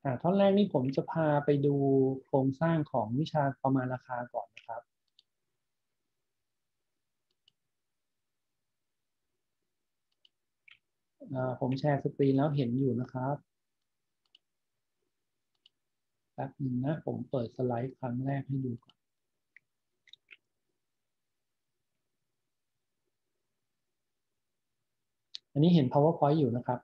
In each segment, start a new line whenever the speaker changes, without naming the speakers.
ท่อนแรกนี่ผมจะพาไปดูโครงสร้างของวิชาประมาณราคาก่อนนะครับผมแชร์สกรีนแล้วเห็นอยู่นะครับแป๊บหนึ่งนะผมเปิดสไลด์ครั้งแรกให้ดูก่อนอันนี้เห็น PowerPoint อยู่นะครับ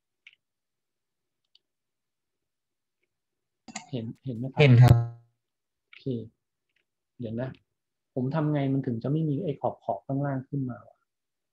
เห็นไหมครับ
เห็นครับ
โอเคเดี๋ยวนะผมทำไงมันถึงจะไม่มีไอ้ขอบข้างล่างขึ้นมาวะ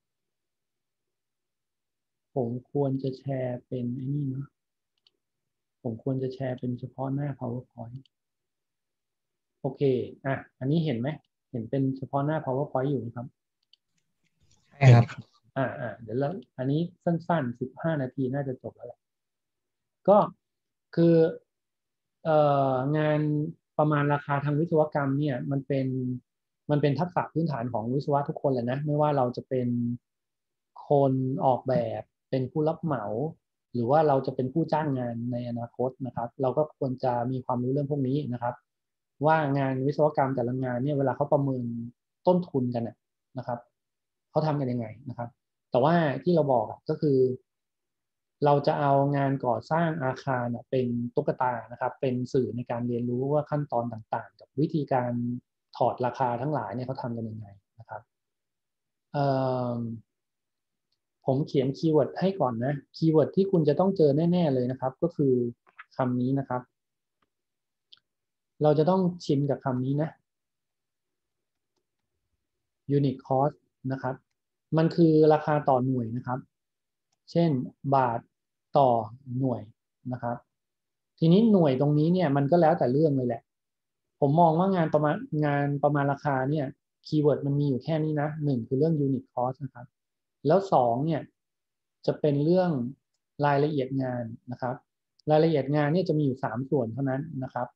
ผมควรจะแชร์เป็นไอ้นี่เนาะผมควรจะแชร์เป็นเฉพาะหน้า PowerPoint โอเคอันนี้เห็นไหมเห็นเป็นเฉพาะหน้า PowerPoint อยู่นะครับเห็น
ใช่ครับ
เดี๋ยวแล้วอันนี้สั้นๆ15 นาทีน่าจะจบแล้วแหละก็คืองานประมาณราคาทางวิศวกรรมเนี่ยมันเป็นทักษะพื้นฐานของวิศวะทุกคนแหละนะไม่ว่าเราจะเป็นคนออกแบบเป็นผู้รับเหมาหรือว่าเราจะเป็นผู้จ้างงานในอนาคตนะครับเราก็ควรจะมีความรู้เรื่องพวกนี้นะครับว่างานวิศวกรรมแต่ละงานเนี่ยเวลาเขาประเมินต้นทุนกันนะครับเขาทำกันยังไงนะครับแต่ว่าที่เราบอกก็คือเราจะเอางานก่อสร้างอาคารเป็นตุ๊กตานะครับเป็นสื่อในการเรียนรู้ว่าขั้นตอนต่างๆกับวิธีการถอดราคาทั้งหลายเนี่ยเขาทำกันยังไงนะครับเอ่อผมเขียนคีย์เวิร์ดให้ก่อนนะคีย์เวิร์ดที่คุณจะต้องเจอแน่ๆเลยนะครับก็คือคำนี้นะครับเราจะต้องชินกับคำนี้นะ unit cost นะครับมันคือราคาต่อหน่วยนะครับเช่นบาทต่อหน่วยนะครับทีนี้หน่วยตรงนี้เนี่ยมันก็แล้วแต่เรื่องเลยแหละผมมองว่งานประมาณราคาเนี่ยคีย์เวิร์ดมันมีอยู่แค่นี้นะหนึ่งคือเรื่อง unit cost นะครับแล้วสองเนี่ยจะเป็นเรื่องรายละเอียดงานนะครับรายละเอียดงานเนี่ยจะมีอยู่3 ส่วนเท่านั้นนะครับ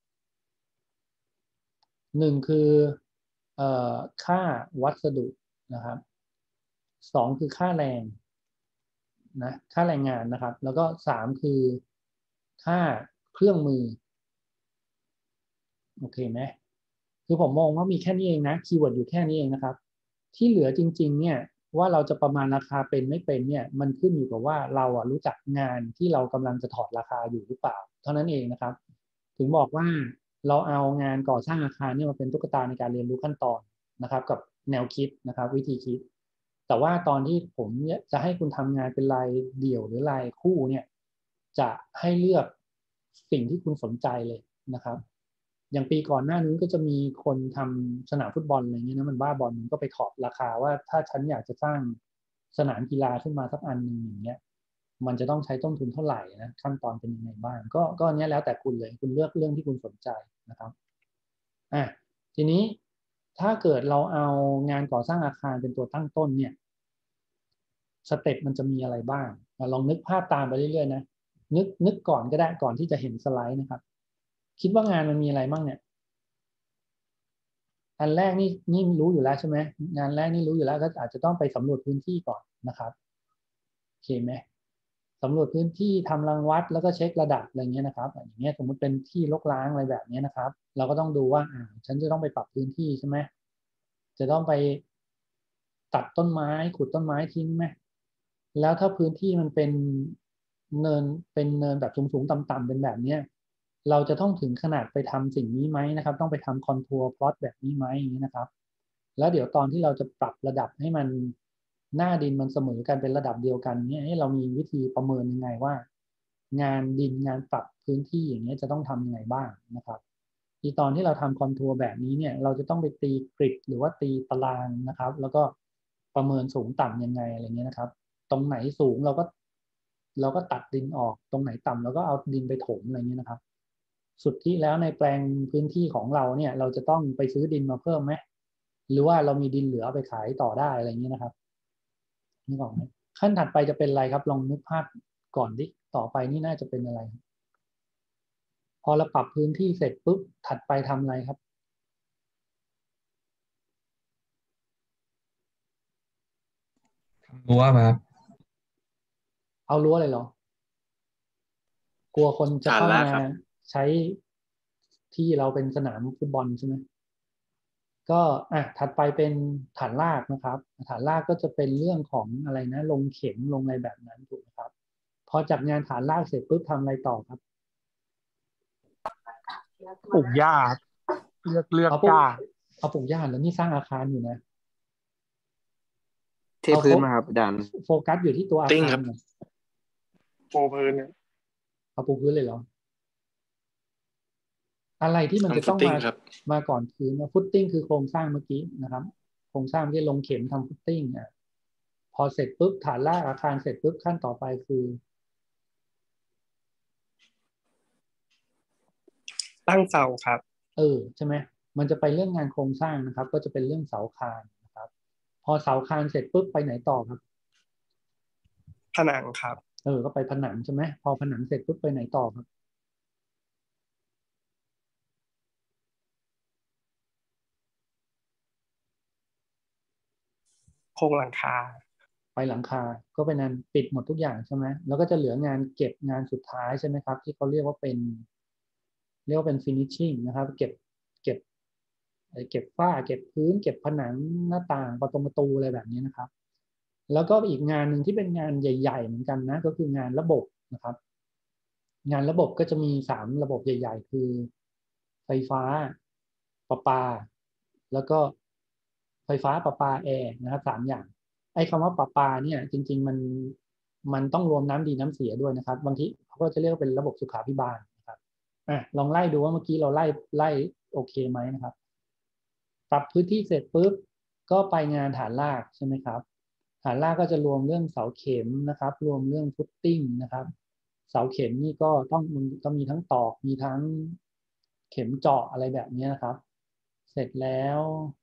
หนึ่งคือค่าวัสดุนะครับ2คือค่าแรงนะค่าแรงงานนะครับแล้วก็3คือค่าเครื่องมือโอเคไหมคือผมมองว่ามีแค่นี้เองนะคีย์เวิร์ดอยู่แค่นี้เองนะครับที่เหลือจริงๆเนี่ยว่าเราจะประมาณราคาเป็นไม่เป็นเนี่ยมันขึ้นอยู่กับว่าเรารู้จักงานที่เรากำลังจะถอดราคาอยู่หรือเปล่าเท่านั้นเองนะครับถึงบอกว่าเราเอางานก่อสร้างอาคารเนี่ยมาเป็นตุ๊กตาในการเรียนรู้ขั้นตอนนะครับกับแนวคิดนะครับวิธีคิด แต่ว่าตอนที่ผมจะให้คุณทำงานเป็นรายเดี่ยวหรือรายคู่เนี่ยจะให้เลือกสิ่งที่คุณสนใจเลยนะครับอย่างปีก่อนหน้านี้ก็จะมีคนทำสนามฟุตบอลอะไรเงี้ยนะมันบ้าบอลมันก็ไปถอดราคาว่าถ้าฉันอยากจะสร้างสนามกีฬาขึ้นมาสักอันหนึ่งอย่างเงี้ยมันจะต้องใช้ต้นทุนเท่าไหร่นะขั้นตอนเป็นยังไงบ้างก็เนี้ยแล้วแต่คุณเลยคุณเลือกเรื่องที่คุณสนใจนะครับทีนี้ถ้าเกิดเราเอางานก่อสร้างอาคารเป็นตัวตั้งต้นเนี่ย สเต็ปมันจะมีอะไรบ้างลองนึกภาพตามไปเรื่อยๆนะนึกก่อนก็ได้ก่อนที่จะเห็นสไลด์นะครับคิดว่างานมันมีอะไรบ้างเนี่ยอันแรกนี่รู้อยู่แล้วใช่ไหมงานแรกนี่รู้อยู่แล้วก็อาจจะต้องไปสำรวจพื้นที่ก่อนนะครับโอเคไหมสำรวจพื้นที่ทำรังวัดแล้วก็เช็คระดับอะไรเงี้ยนะครับอย่างเงี้ยสมมติเป็นที่รกร้างอะไรแบบนี้นะครับเราก็ต้องดูว่าฉันจะต้องไปปรับพื้นที่ใช่ไหมจะต้องไปตัดต้นไม้ขุดต้นไม้ทิ้งไหม แล้วถ้าพื้นที่มันเนินเป็นเนินแบบสูงๆต่ำๆเป็นแบบเนี้ยเราจะต้องถึงขนาดไปทำสิ่งนี้ไหมนะครับต้องไปทำคอนทัวร์พลอตแบบนี้ไหมอย่างนี้นะครับแล้วเดี๋ยวตอนที่เราจะปรับระดับให้มันหน้าดินมันเสมอกันเป็นระดับเดียวกันเนี่ยให้เรามีวิธีประเมินยังไงว่างานดินงานปรับพื้นที่อย่างเงี้ยจะต้องทำยังไงบ้างนะครับทีตอนที่เราทำคอนทัวร์แบบนี้เนี่ยเราจะต้องไปตีกริดหรือว่าตีตารางนะครับแล้วก็ประเมินสูงต่ำยังไงอะไรเงี้ยนะครับ ตรงไหนสูงเราก็ตัดดินออกตรงไหนต่ำเราก็เอาดินไปถมอะไรเงี้ยนะครับสุดที่แล้วในแปลงพื้นที่ของเราเนี่ยเราจะต้องไปซื้อดินมาเพิ่มไหมหรือว่าเรามีดินเหลือไปขายต่อได้อะไรเงี้ยนะครับนึกออกไหมขั้นถัดไปจะเป็นอะไรครับลองนึกภาพก่อนดิต่อไปนี่น่าจะเป็นอะไรพอเราปรับพื้นที่เสร็จปุ๊บถัดไปทำอะไรครับ
ทำรั้วมาครับ
เอารั้วเลยเหรอกลัวคนจะเข้ามา
ฐานรากครับ
ใช้ที่เราเป็นสนามฟุตบอลใช่ไหมก็ถัดไปเป็นฐานรากนะครับฐานรากก็จะเป็นเรื่องของอะไรนะลงเข็มลงอะไรแบบนั้นถูกไหมครับพอจากงานฐานรากเสร็จปุ๊บทำอะไรต่อครับ
ปลูกหญ้าครับเลือก
เอาปลูก
หญ้า
เอาปลูกหญ้าแล้วนี่สร้างอาคารอยู่นะ
เท
เอา
พื้นมาครับอาจารย์
โฟกัสอยู่ที่ตัวอา
ติ้งครับ
คารก่อน
ปูพื้นเนี่ย
เอาปูพื้นเลยเหรออะไรที่มันจะ
ทำฟุ
ต้องมา
ตติ้งครับ
มาก่อนพื้นฟุตติ้งคือโครงสร้างเมื่อกี้นะครับโครงสร้างที่ลงเข็มทำฟุตติ้งพอเสร็จปุ๊บฐานรากอาคารเสร็จปุ๊บขั้นต่อไปคือ
ตั้งเสาครับ
ใช่ไหมมันจะไปเรื่องงานโครงสร้างนะครับก็จะเป็นเรื่องเสาคานนะครับพอเสาคานเสร็จปุ๊บไปไหนต่อครับ
ผนังครับ
ก็ไปผนังใช่ไหมพอผนังเสร็จปุ๊บไปไหนต่อครับ
โครงหลังคา
ไปหลังคาก็เป็นงานปิดหมดทุกอย่างใช่ไหมแล้วก็จะเหลืองานเก็บงานสุดท้ายใช่ไหมครับที่เขาเรียกว่าเป็น finishing นะครับเก็บเก็บฝ้าเก็บพื้นเก็บผนังหน้าต่างประตูอะไรแบบนี้นะครับแล้วก็อีกงานหนึ่งที่เป็นงานใหญ่ๆเหมือนกันนะก็คืองานระบบนะครับงานระบบก็จะมี3ระบบใหญ่ๆคือไฟฟ้าประปาแล้วก็ไฟฟ้าประปาแอร์นะครับ3 อย่างไอ้คำว่าประปาเนี่ยจริงๆมันต้องรวมน้ำดีน้ำเสียด้วยนะครับบางทีเขาก็จะเรียกว่าเป็นระบบสุขาภิบาลนะครับลองไล่ดูว่าเมื่อกี้เราไล่โอเคไหมนะครับปรับพื้นที่เสร็จปุ๊บก็ไปงานฐานรากใช่ไหมครับฐานรากก็จะรวมเรื่องเสาเข็มนะครับรวมเรื่องฟุตติ้งนะครับเสาเข็มนี่ก็ต้องมีทั้งตอกมีทั้งเข็มเจาะอะไรแบบนี้นะครับเสร็จแล้ว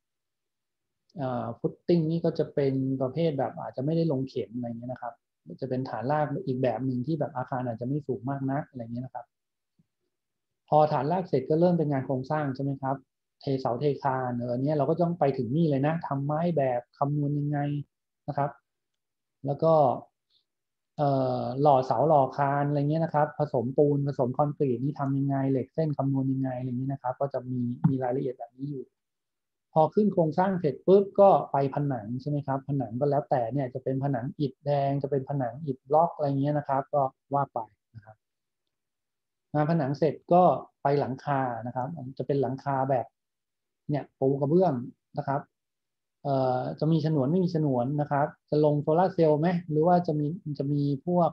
ฟุตติ้งนี่ก็จะเป็นประเภทแบบอาจจะไม่ได้ลงเข็มอะไรเงี้ยนะครับจะเป็นฐานรากอีกแบบหนึ่งที่แบบอาคารอาจจะไม่สูงมากนักอะไรเงี้ยนะครับพอฐานรากเสร็จก็เริ่มเป็นงานโครงสร้างใช่ไหมครับเทเสาเทคานเนี้ยเราก็ต้องไปถึงนี่เลยนะทำไม้แบบคำนวณยังไงนะครับแล้วก็หล่อเสาหล่อคานอะไรเงี้ยนะครับผสมปูนผสมคอนกรีตนี่ทำยังไงเหล็กเส้นคำนวณยังไงอะไรเงี้ยนะครับก็จะมีรายละเอียดแบบนี้อยู่พอขึ้นโครงสร้างเสร็จปุ๊บก็ไปผนังใช่ไหมครับผนังก็แล้วแต่เนี่ยจะเป็นผนังอิฐแดงจะเป็นผนังอิฐบล็อกอะไรเงี้ยนะครับก็ว่าไปนะครับงานผนังเสร็จก็ไปหลังคานะครับจะเป็นหลังคาแบบเนี่ยปูกระเบื้องนะครับจะมีฉนวนไม่มีฉนวนนะครับจะลงโซลาร์เซลล์ไหมหรือว่าจะมีพวก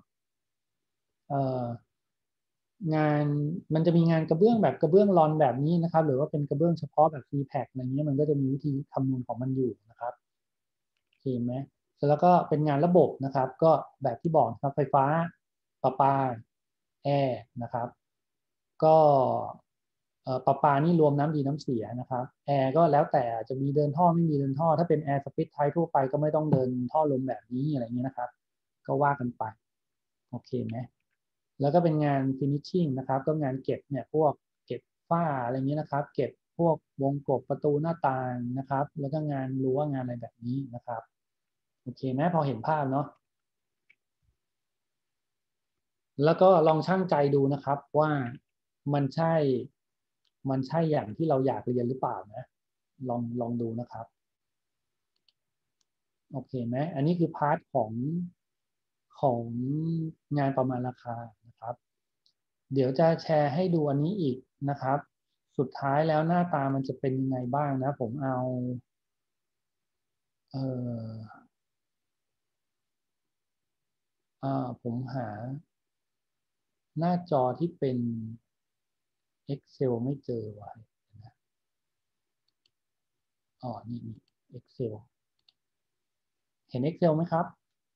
งานมันจะมีงานกระเบื้องแบบกระเบื้องรอนแบบนี้นะครับหรือว่าเป็นกระเบื้องเฉพาะแบบ CPAC อะไรเงี้ยมันก็จะมีวิธีคำนวณของมันอยู่นะครับเห็นไหมแล้วก็เป็นงานระบบนะครับก็แบบที่บอกครับไฟฟ้าประปาแอร์นะครับก็ประปานี่รวมน้ำดีน้ำเสียนะครับแอร์ก็แล้วแต่จะมีเดินท่อไม่มีเดินท่อถ้าเป็นแอร์สปิทไทป์ทั่วไปก็ไม่ต้องเดินท่อลมแบบนี้อะไรเงี้ยนะครับก็ว่ากันไปโอเคไหมแล้วก็เป็นงาน finishing นะครับก็งานเก็บเนี่ยพวกเก็บฝ้าอะไรเงี้ยนะครับเก็บพวกวงกบประตูหน้าต่างนะครับแล้วก็งานรั้วงานอะไรแบบนี้นะครับโอเคไหมพอเห็นภาพเนาะแล้วก็ลองชั่งใจดูนะครับว่ามันใช่อย่างที่เราอยากเรียนหรือเปล่านะลองดูนะครับโอเคไหมอันนี้คือพาร์ทของงานประมาณราคานะครับเดี๋ยวจะแชร์ให้ดูอันนี้อีกนะครับสุดท้ายแล้วหน้าตามันจะเป็นยังไงบ้างนะผมเอาเออผมหาหน้าจอที่เป็น Excel ไม่เจอว่ะนี่ Excel เห็น Excel ไหมครับ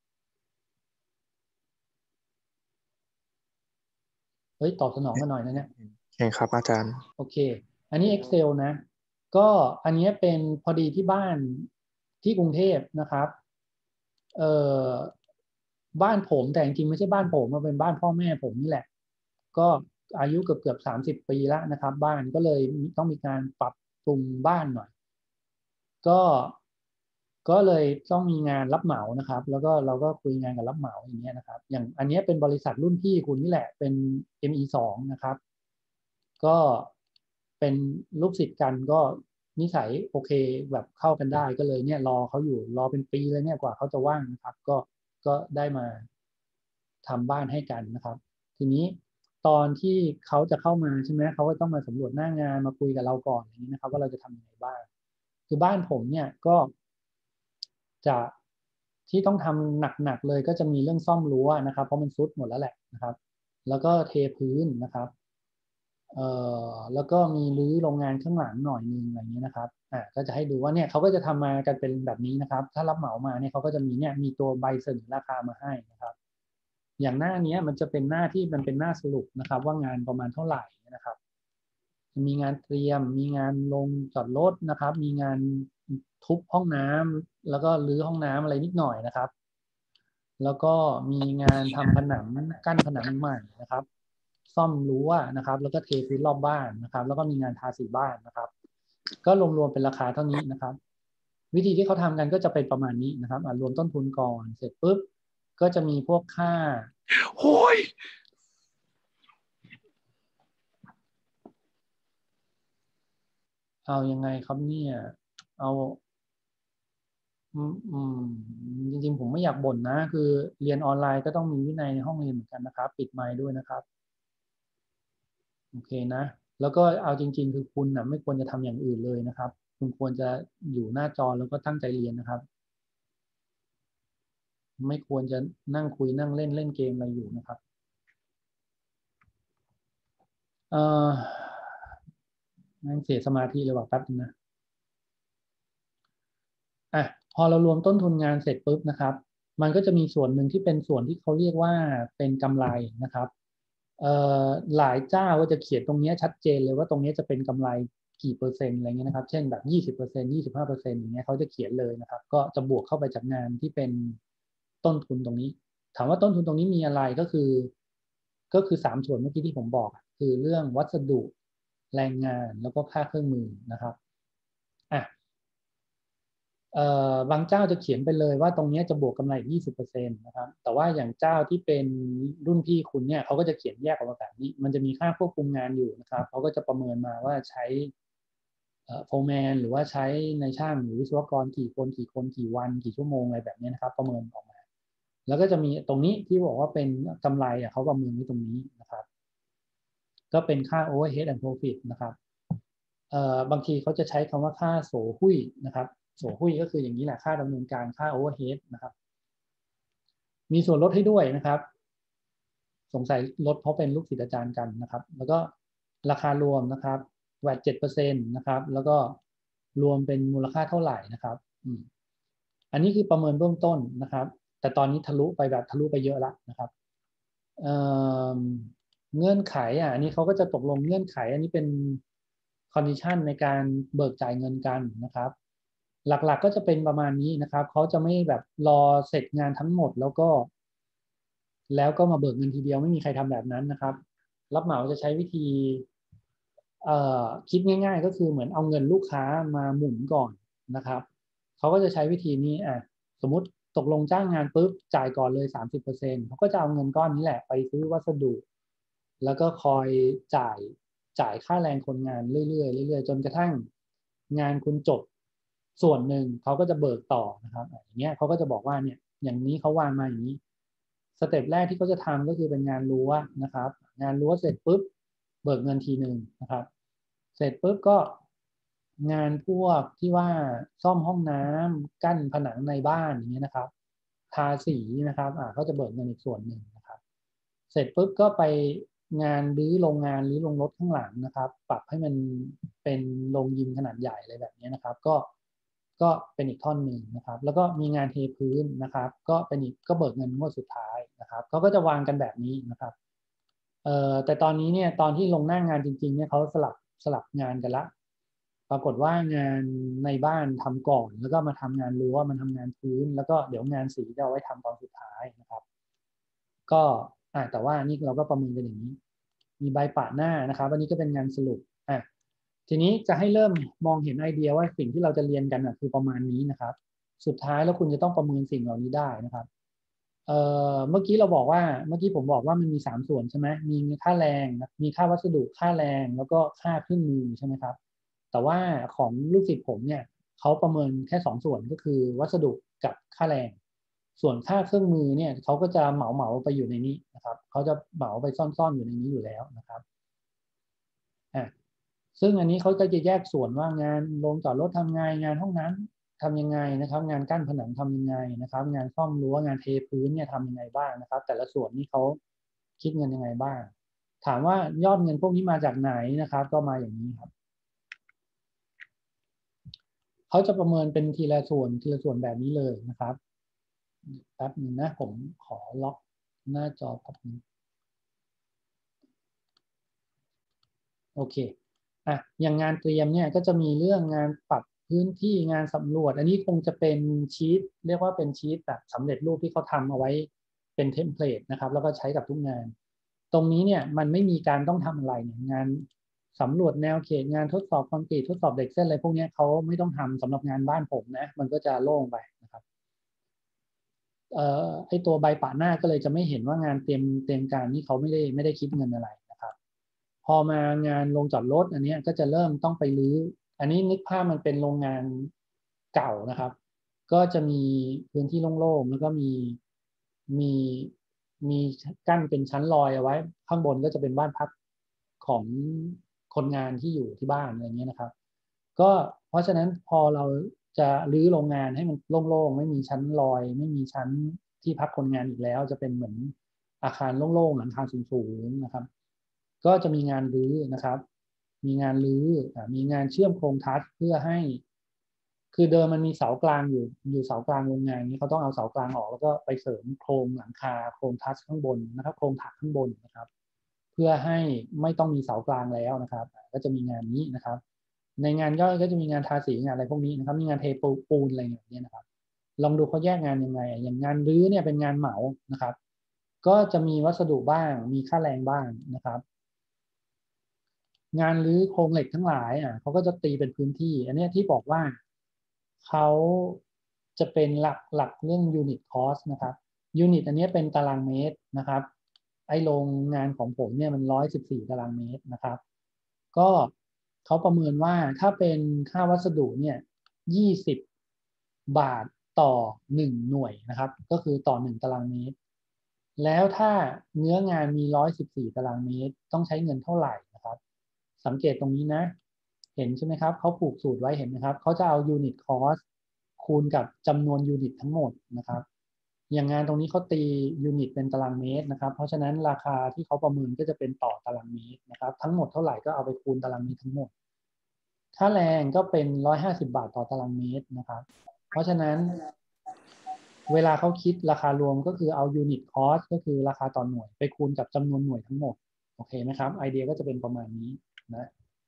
เฮ้ยตอบสนองกันหน่อยนะเนี่ย
เห็นครับอาจารย์
โอเคอันนี้ Excel นะก็อันนี้เป็นพอดีที่บ้านที่กรุงเทพนะครับเอ่อบ้านผมแต่จริงๆไม่ใช่บ้านผมมันเป็นบ้านพ่อแม่ผมนี่แหละก็อายุเกือบ30 ปีแล้วนะครับบ้านก็เลยต้องมีการปรับปรุงบ้านหน่อยก็ก็เลยต้องมีงานรับเหมานะครับ แล้วก็เราก็คุยงานกับรับเหมาอย่างเงี้ยนะครับ อย่างอันนี้เป็นบริษัทรุ่นพี่คุณนี่แหละเป็น ME2 นะครับก็เป็นลูกศิษย์กันก็นิสัยโอเคแบบเข้ากันได้ก็เลยเนี่ยรอเขาอยู่รอเป็นปีเลยเนี่ยกว่าเขาจะว่างนะครับก็ได้มาทำบ้านให้กันนะครับ ทีนี้ตอนที่เขาจะเข้ามาใช่ไหมเขาก็ต้องมาสำรวจหน้างานมาคุยกับเราก่อนอย่างนี้นะครับว่าเราจะทำยังไงบ้างคือบ้านผมเนี่ยก็จะที่ต้องทำหนักๆเลยก็จะมีเรื่องซ่อมรั้วนะครับเพราะมันซุดหมดแล้วแหละนะครับ แล้วก็เทพื้นนะครับแล้วก็มีรื้อโรงงานข้างหลังหน่อยนึงอะไรอย่างนี้นะครับก็จะให้ดูว่าเนี่ยเขาก็จะทำมากันเป็นแบบนี้นะครับ ถ้ารับเหมามาเนี่ยเขาก็จะมีเนี่ยมีตัวใบเสนอราคามาให้นะครับ อย่างหน้านี้มันจะเป็นหน้าที่มันเป็นหน้าสรุปนะครับ ว่างานประมาณเท่าไหร่นะครับ มีงานเตรียม มีงานลงจอดรถนะครับ มีงานทุบห้องน้ำแล้วก็รื้อห้องน้ำอะไรนิดหน่อยนะครับ แล้วก็มีงานทำผนังกั้นผนังใหม่นะครับ ซ่อมรั้วนะครับ แล้วก็เทพื้นรอบบ้านนะครับ แล้วก็มีงานทาสีบ้านนะครับ ก็รวมๆเป็นราคาเท่านี้นะครับ วิธีที่เขาทำกันก็จะเป็นประมาณนี้นะครับรวมต้นทุนก่อนเสร็จปุ๊บก็จะมีพวกค่า
โอ้ย
เอายังไงครับเนี่ยเอาจริงๆผมไม่อยากบ่นนะคือเรียนออนไลน์ก็ต้องมีวินัยในห้องเรียนเหมือนกันนะครับปิดไมค์ด้วยนะครับโอเคนะแล้วก็เอาจริงๆคือคุณนะไม่ควรจะทำอย่างอื่นเลยนะครับคุณควรจะอยู่หน้าจอแล้วก็ตั้งใจเรียนนะครับไม่ควรจะนั่งคุยนั่งเล่นเล่นเกมอะไรอยู่นะครับนั่งเสียสมาธิเลยว่ะแป๊บนึงนะพอเรารวมต้นทุนงานเสร็จปุ๊บนะครับมันก็จะมีส่วนหนึ่งที่เป็นส่วนที่เขาเรียกว่าเป็นกำไรนะครับหลายเจ้าก็จะเขียนตรงนี้ชัดเจนเลยว่าตรงนี้จะเป็นกำไรกี่เปอร์เซ็นต์อะไรเงี้ยนะครับเช่นแบบ20% 25%อย่างเงี้ยเขาจะเขียนเลยนะครับก็จะบวกเข้าไปจากงานที่เป็นต้นทุนตรงนี้ถามว่าต้นทุนตรงนี้มีอะไรก็คือ3ส่วนเมื่อกี้ที่ผมบอกคือเรื่องวัสดุแรงงานแล้วก็ค่าเครื่องมือนะครับบางเจ้าจะเขียนไปเลยว่าตรงนี้จะบวกกำไรอีก20%นะครับแต่ว่าอย่างเจ้าที่เป็นรุ่นพี่คุณเนี่ยเขาก็จะเขียนแยกออกมาแบบนี้มันจะมีค่าควบคุมงานอยู่นะครับเขาก็จะประเมินมาว่าใช้โฟร์แมนหรือว่าใช้ในช่างหรือวิศวกรกี่คนกี่วันกี่ชั่วโมงอะไรแบบนี้นะครับประเมินออกมาแล้วก็จะมีตรงนี้ที่บอกว่าเป็นกำไรเขาประเมินไว้ตรงนี้นะครับก็เป็นค่า overhead and profit นะครับบางทีเขาจะใช้คำว่าค่าโสหุ้ยนะครับโสหุ้ยก็คืออย่างนี้แหละค่าดำเนินการค่า overhead นะครับมีส่วนลดให้ด้วยนะครับสงสัยลดเพราะเป็นลูกศิษย์อาจารย์กันนะครับแล้วก็ราคารวมนะครับแวด7%นะครับแล้วก็รวมเป็นมูลค่าเท่าไหร่นะครับอันนี้คือประเมินเบื้องต้นนะครับแต่ตอนนี้ทะลุไปเยอะแล้วนะครับเงื่อนไขอันนี้เขาก็จะตกลงเงื่อนไขอันนี้เป็นคอนดิชันในการเบิกจ่ายเงินกันนะครับหลักๆก็จะเป็นประมาณนี้นะครับเขาจะไม่แบบรอเสร็จงานทั้งหมดแล้วก็มาเบิกเงินทีเดียวไม่มีใครทำแบบนั้นนะครับรับเหมาจะใช้วิธีคิดง่ายๆก็คือเหมือนเอาเงินลูกค้ามาหมุนก่อนนะครับเขาก็จะใช้วิธีนี้สมมุติตกลงจ้างงานปุ๊บจ่ายก่อนเลย 30%เขาก็จะเอาเงินก้อนนี้แหละไปซื้อวัสดุแล้วก็คอยจ่ายค่าแรงคนงานเรื่อยๆเรื่อยๆจนกระทั่งงานคุณจบส่วนหนึ่งเขาก็จะเบิกต่อนะครับอย่างเงี้ยเขาก็จะบอกว่าเนี่ยอย่างนี้เขาวางมาอย่างนี้สเต็ปแรกที่เขาจะทำก็คือเป็นงานรั้วนะครับงานรั้วเสร็จปุ๊บเบิกเงินทีหนึ่งนะครับเสร็จปุ๊บก็งานพวกที่ว่าซ่อมห้องน้ำกั้นผนังในบ้านอย่างเงี้ยนะครับทาสีนะครับเขาจะเบิกเงินอีกส่วนหนึ่งนะครับเสร็จปุ๊บก็ไปงานรื้อโรงงานรื้อโรงรถข้างหลังนะครับปรับให้มันเป็นโรงยิมขนาดใหญ่อะไรแบบนี้นะครับก็เป็นอีกท่อนหนึ่งนะครับแล้วก็มีงานเทพื้นนะครับก็เบิกเงินงวดสุดท้ายนะครับเขาก็จะวางกันแบบนี้นะครับแต่ตอนนี้เนี่ยตอนที่ลงหน้างานจริงๆเนี่ยเขาสลับงานกันละปรากฏว่างานในบ้านทำก่อนแล้วก็มาทำงานรั้วมันทำงานพื้นแล้วก็เดี๋ยวงานสีจะเอาไว้ทำตอนสุดท้ายนะครับก็แต่ว่านี่เราก็ประเมินกันอย่างนี้มีใบปะหน้านะครับวันนี้ก็เป็นงานสรุปทีนี้จะให้เริ่มมองเห็นไอเดียว่าสิ่งที่เราจะเรียนกันคือประมาณนี้นะครับสุดท้ายแล้วคุณจะต้องประเมินสิ่งเหล่านี้ได้นะครับเมื่อกี้ผมบอกว่ามันมี3ส่วนใช่ไหมมีค่าแรงมีค่าวัสดุค่าแรงแล้วก็ค่าเครื่องมือใช่ไหมครับแต่ว่าของลูกศิษย์ผมเนี่ยเขาประเมินแค่2ส่วนก็คือวัสดุกับค่าแรงส่วนค่าเครื่องมือเนี่ยเขาก็จะเหมาไปอยู่ในนี้นะครับเขาจะเหมาไปซ่อนๆอยู่ในนี้อยู่แล้วนะครับซึ่งอันนี้เขาก็จะแยกส่วนว่างานโรงจอดรถทำไงงานห้องน้ำทำยังไงนะครับงานกั้นผนังทำยังไงนะครับงานซ่อมรั้วงานเทพื้นเนี่ยทำยังไงบ้างนะครับแต่ละส่วนนี้เขาคิดเงินยังไงบ้างถามว่ายอดเงินพวกนี้มาจากไหนนะครับก็มาอย่างนี้ครับเขาจะประเมินเป็นทีละส่วนแบบนี้เลยนะครับแป๊บนึงนะผมขอล็อกหน้าจอแป๊บนึงโอเคอย่างงานเตรียมเนี่ยก็จะมีเรื่องงานปรับพื้นที่งานสำรวจอันนี้คงจะเป็นชีตเรียกว่าเป็นชีตแบบสำเร็จรูปที่เขาทำเอาไว้เป็นเทมเพลตนะครับแล้วก็ใช้กับทุกงานตรงนี้เนี่ยมันไม่มีการต้องทำอะไรเนี่ยงานสำรวจแนวเขตงานทดสอบคอนกรีตทดสอบเหล็กเส้นอะไรพวกนี้เขาไม่ต้องทำสำหรับงานบ้านผมนะมันก็จะโล่งไปนะครับไอตัวใบปะหน้าก็เลยจะไม่เห็นว่างานเตรียมการนี่เขาไม่ได้คิดเงินอะไรนะครับพอมางานโรงจอดรถอันนี้ก็จะเริ่มต้องไปรื้ออันนี้นึกภาพมันเป็นโรงงานเก่านะครับก็จะมีพื้นที่โล่งๆแล้วก็มีมีกั้นเป็นชั้นลอยเอาไว้ข้างบนก็จะเป็นบ้านพักของคนงานที่อยู่ที่บ้านอะไรเงี้ยนะครับก็เพราะฉะนั้นพอเราจะรื้อโรงงานให้มันโล่งๆไม่มีชั้นลอยไม่มีชั้นที่พักคนงานอีกแล้วจะเป็นเหมือนอาคารโล่งๆหลังคาสูงๆนะครับก็จะมีงานรื้อนะครับมีงานรื้อมีงานเชื่อมโครงทัศน์เพื่อให้คือเดิมมันมีเสากลางอยู่เสากลางโรงงานนี้เขาต้องเอาเสากลางออกแล้วก็ไปเสริมโครงหลังคาโครงทัศน์ข้างบนนะครับโครงถักข้างบนนะครับเพื่อให้ไม่ต้องมีเสากลางแล้วนะครับก็จะมีงานนี้นะครับในงานย่อยก็จะมีงานทาสีงานอะไรพวกนี้นะครับมีงานเทปูนอะไรอย่างเงี้ยนะครับลองดูเขาแยกงานยังไงอย่างงานรื้อเนี่ยเป็นงานเหมานะครับก็จะมีวัสดุบ้างมีค่าแรงบ้างนะครับงานรื้อโครงเหล็กทั้งหลายเขาก็จะตีเป็นพื้นที่อันนี้ที่บอกว่าเขาจะเป็นหลักเรื่อง unit cost นะครับ unit อันนี้เป็นตารางเมตรนะครับไอ้โรงงานของผมเนี่ยมัน114ตารางเมตรนะครับก็เขาประเมินว่าถ้าเป็นค่าวัสดุเนี่ย20 บาทต่อ1หน่วยนะครับก็คือต่อ1ตารางเมตรแล้วถ้าเนื้องานมี114ตารางเมตรต้องใช้เงินเท่าไหร่นะครับสังเกตตรงนี้นะเห็นใช่ไหมครับเขาผูกสูตรไว้เห็นไหมครับเขาจะเอา unit cost คูณกับจำนวนยูนิตทั้งหมดนะครับอย่างงานตรงนี้เขาตียูนิตเป็นตารางเมตรนะครับเพราะฉะนั้นราคาที่เขาประเมินก็จะเป็นต่อตารางเมตรนะครับทั้งหมดเท่าไหร่ก็เอาไปคูณตารางเมตรทั้งหมดค่าแรงก็เป็น150 บาทต่อตารางเมตรนะครับเพราะฉะนั้นเวลาเขาคิดราคารวมก็คือเอา unit cost ก็คือราคาต่อหน่วยไปคูณกับจำนวนหน่วยทั้งหมดโอเคไหมครับไอเดียก็จะเป็นประมาณนี้นะ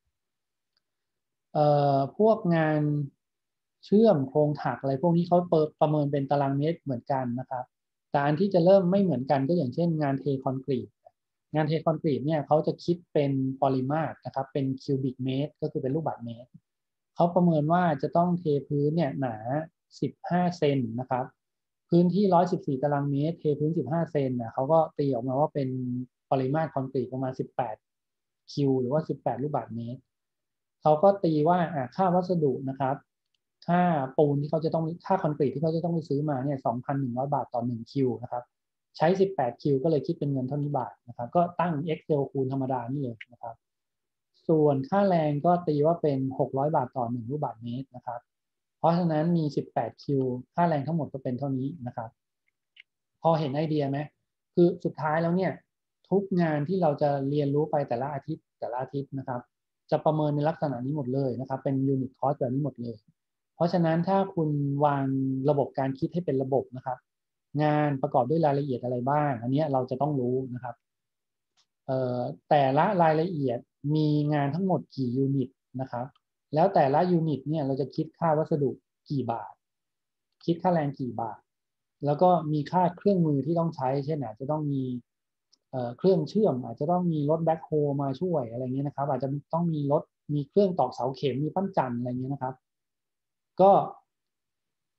พวกงานเชื่อมโครงถักอะไรพวกนี้เขาประเมินเป็นตารางเมตรเหมือนกันนะครับแต่อันที่จะเริ่มไม่เหมือนกันก็อย่างเช่นงานเทคอนกรีตงานเทคอนกรีตเนี่ยเขาจะคิดเป็นปริมาตรนะครับเป็นคิวบิกเมตรก็คือเป็นลูกบาศก์เมตรเขาประเมินว่าจะต้องเทพื้นเนี่ยหนา15เซนนะครับพื้นที่114ตารางเมตรเทพื้น15เซนนะเขาก็ตีออกมาว่าเป็นปริมาตรคอนกรีตประมาณ18คิวหรือว่า18ลูกบาศก์เมตรเขาก็ตีว่าค่าวัสดุนะครับค่าปูนที่เขาจะต้องค่าคอนกรีตที่เขาจะต้องไปซื้อมาเนี่ย 2,100 บาทต่อ1คิวนะครับใช้18คิวก็เลยคิดเป็นเงินเท่านี้บาทนะครับก็ตั้ง Excel คูณธรรมดานี่เลยนะครับส่วนค่าแรงก็ตีว่าเป็น600 บาทต่อ1ลูกบาศก์เมตรนะครับเพราะฉะนั้นมี18คิวค่าแรงทั้งหมดก็เป็นเท่านี้นะครับพอเห็นไอเดียไหมคือสุดท้ายแล้วเนี่ยทุกงานที่เราจะเรียนรู้ไปแต่ละอาทิตย์นะครับจะประเมินในลักษณะนี้หมดเลยนะครับเป็น unit cost แบบนี้หมดเลยเพราะฉะนั้นถ้าคุณวางระบบการคิดให้เป็นระบบนะครับงานประกอบด้วยรายละเอียดอะไรบ้างอันนี้เราจะต้องรู้นะครับแต่ละรายละเอียดมีงานทั้งหมดกี่ยูนิตนะครับแล้วแต่ละยูนิตเนี่ยเราจะคิดค่าวัสดุกี่บาทคิดค่าแรงกี่บาทแล้วก็มีค่าเครื่องมือที่ต้องใช้เช่นอาจจะต้องมีเครื่องเชื่อมอาจจะต้องมีรถแบ็คโฮมาช่วยอะไรเงี้ยนะครับอาจจะต้องมีเครื่องตอกเสาเข็มมีปั้นจันอะไรเงี้ยนะครับก็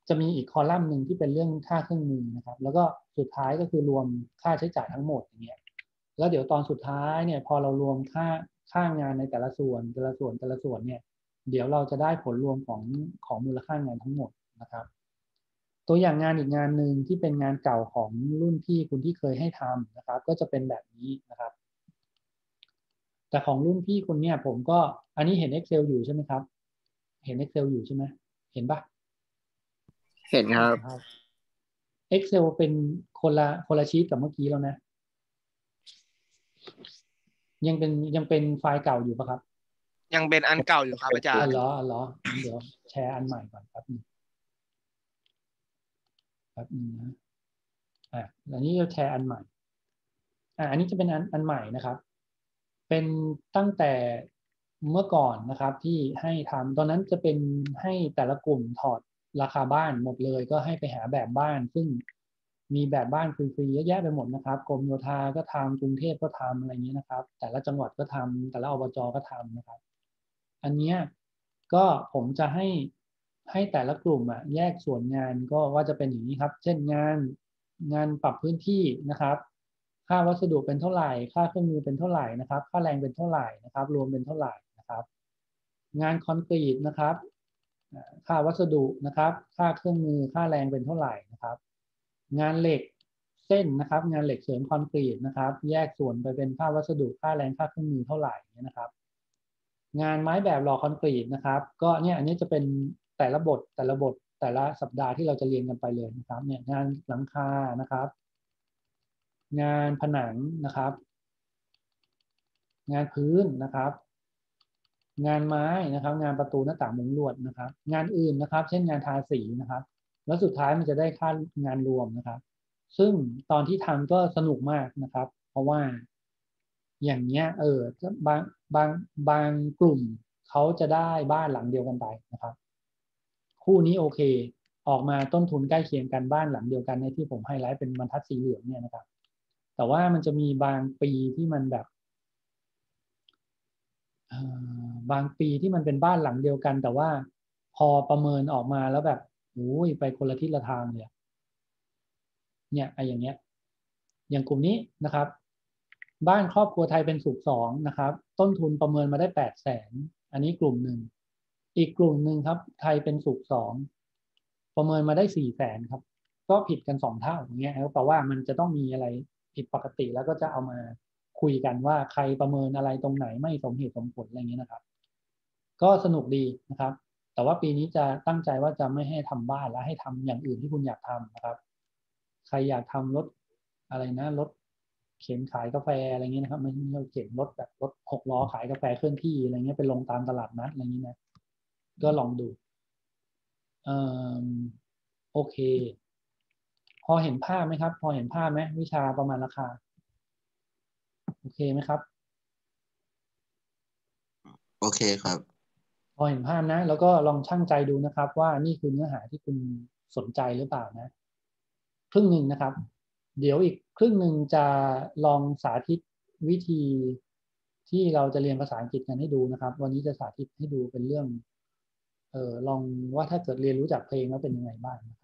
จะมีอีกคอลัมน์หนึ่งที่เป็นเรื่องค่าเครื่องมือนะครับแล้วก็สุดท้ายก็คือรวมค่าใช้จ่ายทั้งหมดอย่างเงี้ยแล้วเดี๋ยวตอนสุดท้ายเนี่ยพอเรารวมค่างานในแต่ละส่วนเนี่ยเดี๋ยวเราจะได้ผลรวมของมูลค่างานทั้งหมดนะครับตัวอย่างงานอีกงานหนึ่งที่เป็นงานเก่าของรุ่นพี่คุณที่เคยให้ทำนะครับก็จะเป็นแบบนี้นะครับแต่ของรุ่นพี่คุณเนี่ยผมก็อันนี้เห็น Excel อยู่ใช่ไหมครับเห็น Excel อยู่ใช่ไหมเห็นปะ
เห็นครับ
ครับ Excel เป็นคนละชีตกับเมื่อกี้แล้วนะยังเป็นไฟล์เก่าอยู่ปะครับ
ยังเป็นอันเก่าอยู่ครับอาจารย์
เหรองั้นเดี๋ยวแชร์อันใหม่ก่อนครับนะอันนี้จะแชร์อันใหม่อันนี้จะเป็นอันใหม่นะครับเป็นตั้งแต่เมื่อก่อนนะครับที่ให้ทำตอนนั้นจะเป็นให้แต่ละกลุ่มถอดราคาบ้านหมดเลยก็ให้ไปหาแบบบ้านซึ่งมีแบบบ้านฟรีๆเยอะแยะไปหมดนะครับกรมโยธาก็ทำกรุงเทพก็ทำอะไรเงี้ยนะครับแต่ละจังหวัดก็ทำแต่ละอบจก็ทำนะครับอันเนี้ยก็ผมจะให้แต่ละกลุ่มแยกส่วนงานก็ว่าจะเป็นอย่างนี้ครับเช่นงานปรับพื้นที่นะครับค่าวัสดุเป็นเท่าไหร่ค่าเครื่องมือเป็นเท่าไหร่นะครับค่าแรงเป็นเท่าไหร่นะครับรวมเป็นเท่าไหร่นะครับงานคอนกรีตนะครับค่าวัสดุนะครับค่าเครื่องมือค่าแรงเป็นเท่าไหร่นะครับงานเหล็กเส้นนะครับงานเหล็กเสริมคอนกรีตนะครับแยกส่วนไปเป็นค่าวัสดุค่าแรงค่าเครื่องมือเท่าไหร่นะครับงานไม้แบบหล่อคอนกรีตนะครับก็เนี่ยอันนี้จะเป็นแต่ละบทแต่ละสัปดาห์ที่เราจะเรียนกันไปเลยนะครับเนี่ยงานหลังคานะครับงานผนังนะครับงานพื้นนะครับงานไม้นะครับงานประตูหน้าต่างมุงลวดนะครับงานอื่นนะครับเช่นงานทาสีนะครับแล้วสุดท้ายมันจะได้ค่างานรวมนะครับซึ่งตอนที่ทำก็สนุกมากนะครับเพราะว่าอย่างเงี้ยบางบางบางกลุ่มเขาจะได้บ้านหลังเดียวกันไปนะครับคู่นี้โอเคออกมาต้นทุนใกล้เคียงกันบ้านหลังเดียวกันในที่ผมไฮไลท์เป็นบรรทัดสีเหลืองเนี่ยนะครับแต่ว่ามันจะมีบางปีที่มันแบบบางปีที่มันเป็นบ้านหลังเดียวกันแต่ว่าพอประเมินออกมาแล้วแบบโอ้ยไปคนละทิศละทางเลยเนี่ยอย่างเงี้ยอย่างกลุ่มนี้นะครับบ้านครอบครัวไทยเป็นสุข2นะครับต้นทุนประเมินมาได้800,000อันนี้กลุ่มหนึ่งอีกกลุ่มหนึ่งครับไทยเป็นสุข2ประเมินมาได้400,000ครับก็ผิดกัน2 เท่าอย่างเงี้ยแปลว่ามันจะต้องมีอะไรผิดปกติแล้วก็จะเอามาคุยกันว่าใครประเมินอะไรตรงไหนไม่สมเหตุสมผลอะไรเงี้ยนะครับก็สนุกดีนะครับแต่ว่าปีนี้จะตั้งใจว่าจะไม่ให้ทำบ้านแล้วให้ทำอย่างอื่นที่คุณอยากทำนะครับใครอยากทำรถอะไรนะรถเข็นขายกาแฟอะไรเงี้ยนะครับไม่ใช่เข็นรถแบบรถ6 ล้อขายกาแฟเคลื่อนที่อะไรเงี้ยไปลงตามตลาดนัดอะไรเงี้ยนะก็ลองดูเอ่อโอเคพอเห็นภาพไหมครับพอเห็นภาพไหมวิชาประมาณราคาโอเคไหมครับ
โอเคครับ
พอเห็นภาพนะแล้วก็ลองชั่งใจดูนะครับว่านี่คือเนื้อหาที่คุณสนใจหรือเปล่านะครึ่งหนึ่งนะครับเดี๋ยวอีกครึ่งหนึ่งจะลองสาธิตวิธีที่เราจะเรียนภาษาอังกฤษกันให้ดูนะครับวันนี้จะสาธิตให้ดูเป็นเรื่องลองว่าถ้าเกิดเรียนรู้จากเพลงแล้วเป็นยังไงบ้าง